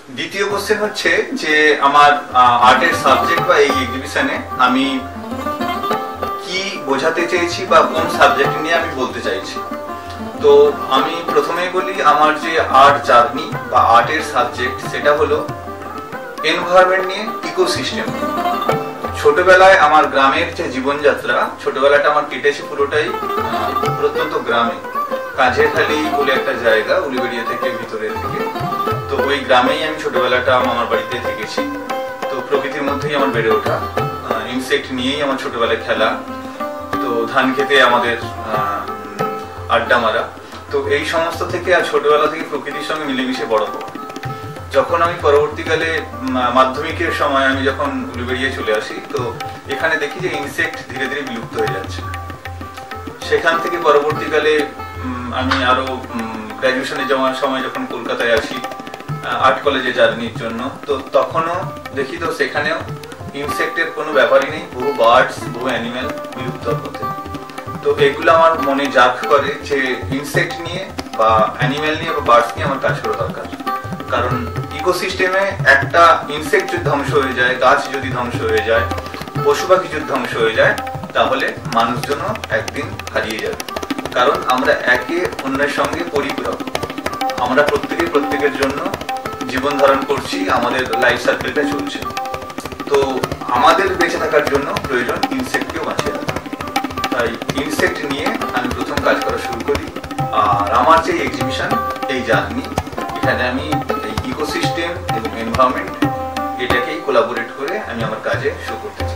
দ্বিতীয় কোশ্চেন হচ্ছে যে আমার আর্টের সাবজেক্ট বা এই এক্সিবিশনে আমি কি বোঝাতে চেয়েছি বা কোন সাবজেক্ট নিয়ে আমি বলতে চাইছি। তো আমি প্রথমেই বলি আমার যে আর্ট জার্নি বা আর্টের সাবজেক্ট সেটা হলো এনভায়রনমেন্ট নিয়ে, ইকোসিস্টেম। ছোটবেলায় আমার গ্রামের যে জীবনযাত্রা, ছোটবেলাটা আমার কেটেছে পুরোটাই প্রত্যন্ত গ্রামে। কাঁঝেখালি বলে একটা জায়গা, উলিবেড়িয়া থেকে ভিতরের দিকে। তো ওই গ্রামেই আমি ছোটবেলাটা আমার বাড়িতে থেকেছি। তো প্রকৃতির মধ্যেই আমার বেড়ে ওঠা, ইনসেক্ট নিয়েই আমার ছোটবেলায় খেলা। তো ধান খেতে আমাদের আড্ডা মারা। তো এই সমস্ত থেকে আর ছোটবেলা থেকে প্রকৃতির সঙ্গে মিলেমিশে বড় হওয়া। যখন আমি পরবর্তীকালে মাধ্যমিকের সময় আমি যখন উলুবেড়িয়া চলে আসি, তো এখানে দেখি যে ইনসেক্ট ধীরে ধীরে বিলুপ্ত হয়ে যাচ্ছে। সেখান থেকে পরবর্তীকালে আমি আরো গ্র্যাজুয়েশনে যাওয়ার সময় যখন কলকাতায় আসি আর্ট কলেজে জার্নির জন্য, তো তখনও দেখি তো সেখানেও ইনসেক্টের কোনো ব্যাপারই নেই, বহু বার্ডস, বহু অ্যানিমেল বিলুপ্ত হতে। তো এগুলো আমার মনে জাগ করে যে ইনসেক্ট নিয়ে বা অ্যানিমেল নিয়ে বা বার্ডস নিয়ে আমার কাজ করা দরকার। কারণ ইকোসিস্টেমে একটা ইনসেক্ট যদি ধ্বংস হয়ে যায়, গাছ যদি ধ্বংস হয়ে যায়, পশু পাখি যদি ধ্বংস হয়ে যায়, তাহলে মানুষজনও একদিন হারিয়ে যাবে। কারণ আমরা একে অন্যের সঙ্গে পরিপূরক, আমরা প্রত্যেকের জন্য জীবন ধারণ করছি, আমাদের লাইফ সার্কেলটা চলছে। তো আমাদের বেঁচে থাকার জন্য প্রয়োজন ইনসেক্টকেও বাঁচিয়ে রাখা। তাই ইনসেক্ট নিয়ে আমি প্রথম কাজ করা শুরু করি। আর আমার যে এক্সিবিশন, এই জার্নি, এখানে আমি এই ইকোসিস্টেম এবং এনভায়রনমেন্ট এটাকেই কোলাবোরেট করে আমি আমার কাজে শো করতে চাই।